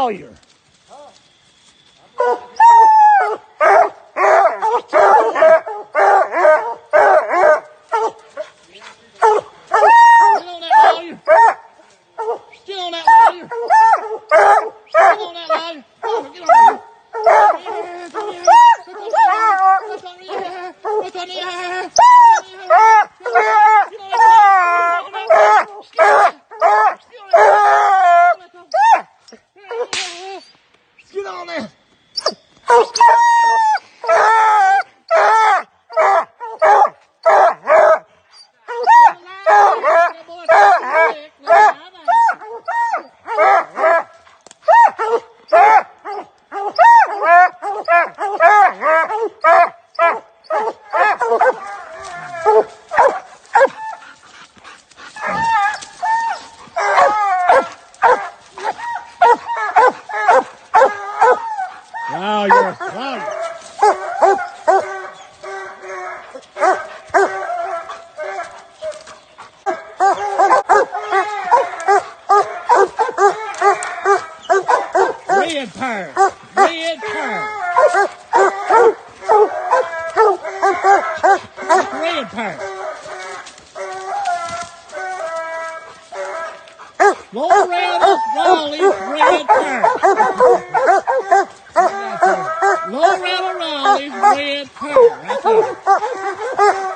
lawyer. Get on there. Wow, you're a clown. Red pear. Red pear. Red pear. Loretta Raleigh's red pear. Loretta Raleigh's red pear. Right there.